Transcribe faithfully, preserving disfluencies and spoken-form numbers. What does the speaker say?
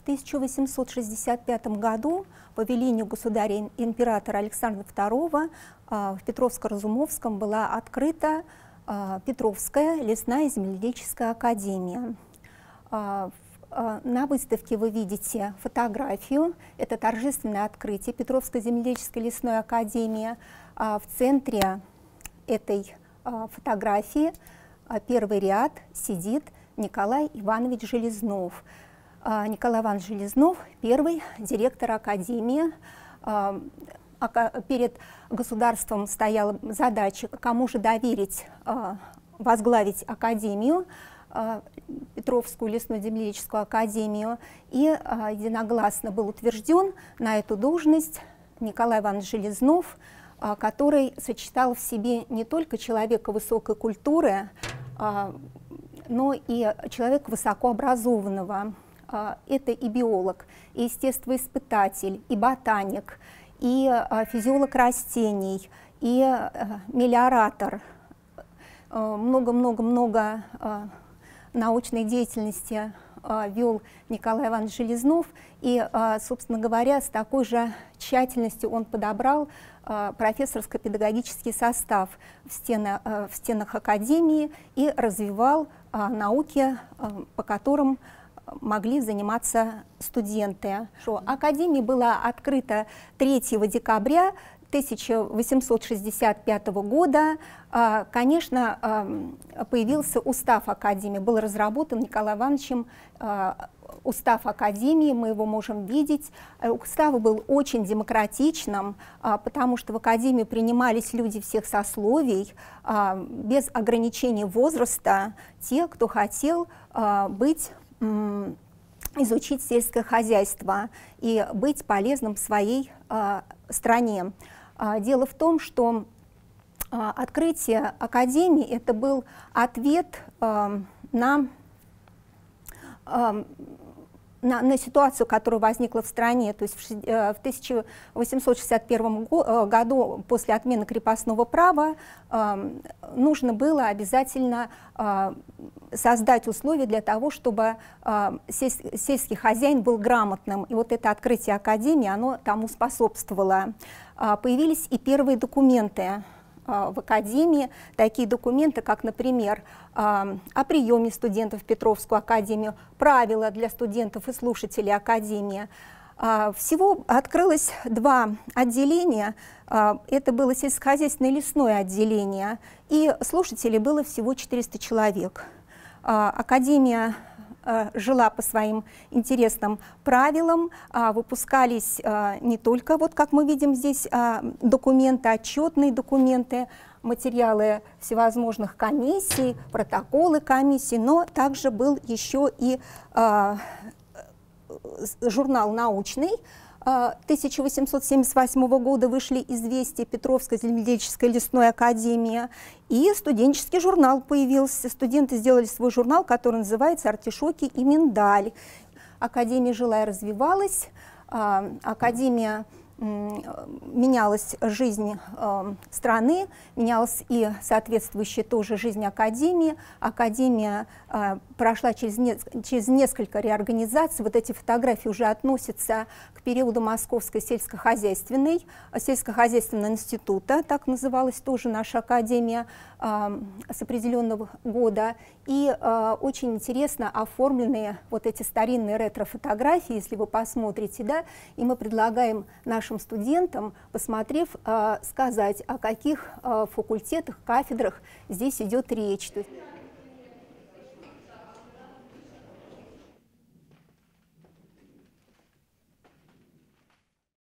В тысяча восемьсот шестьдесят пятом году по велению государя-императора Александра второго в Петровско-Разумовском была открыта Петровская лесная земледельческая академия. На выставке вы видите фотографию. Это торжественное открытие Петровской земледельческой лесной академии. В центре этой фотографии первый ряд сидит Николай Иванович Железнов. Николай Иванович Железнов – первый директор академии. Перед государством стояла задача, кому же доверить возглавить академию, Петровскую лесную земледельческую академию, и единогласно был утвержден на эту должность Николай Иванович Железнов, который сочетал в себе не только человека высокой культуры, но и человека высокообразованного. Это и биолог, и естествоиспытатель, и ботаник, и физиолог растений, и мелиоратор. Много-много-много научной деятельности вел Николай Иванович Железнов, и, собственно говоря, с такой же тщательностью он подобрал профессорско-педагогический состав в стенах, в стенах академии и развивал науки, по которым могли заниматься студенты. Академия была открыта третьего декабря тысяча восемьсот шестьдесят пятого года. Конечно, появился устав Академии, был разработан Николаем Ивановичем устав Академии, мы его можем видеть. Устав был очень демократичным, потому что в Академию принимались люди всех сословий, без ограничения возраста, те, кто хотел быть, изучить сельское хозяйство и быть полезным в своей стране. Дело в том, что открытие Академии – это был ответ на, на, на ситуацию, которая возникла в стране. То есть в тысяча восемьсот шестьдесят первом году, после отмены крепостного права, нужно было обязательно создать условия для того, чтобы сельский хозяин был грамотным. И вот это открытие Академии, оно тому способствовало. Появились и первые документы в Академии, такие документы, как, например, о приеме студентов в Петровскую академию, правила для студентов и слушателей Академии. Всего открылось два отделения, это было сельскохозяйственное и лесное отделение, и слушателей было всего четыреста человек. Академия жила по своим интересным правилам, выпускались не только, вот как мы видим здесь, документы, отчетные документы, материалы всевозможных комиссий, протоколы комиссий, но также был еще и журнал научный. тысяча восемьсот семьдесят восьмого года вышли известия Петровской земледельческой лесной академии, и студенческий журнал появился. Студенты сделали свой журнал, который называется «Артишоки и миндаль». Академия жила и развивалась, академия менялась жизнь э, страны, менялась и соответствующая тоже жизнь Академии. Академия э, прошла через, не, через несколько реорганизаций. Вот эти фотографии уже относятся к периоду Московской сельскохозяйственной, сельскохозяйственного института, так называлась тоже наша Академия э, с определенного года. И э, очень интересно оформленные вот эти старинные ретро-фотографии, если вы посмотрите, да, и мы предлагаем нашим студентам, посмотрев, сказать, о каких факультетах, кафедрах здесь идет речь.